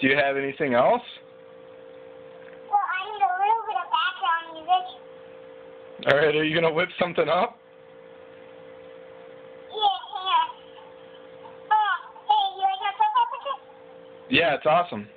Do you have anything else? Well, I need a little bit of background music. Alright, are you going to whip something up? Yeah, hang on. Hey, you like my profile picture? Yeah, it's awesome.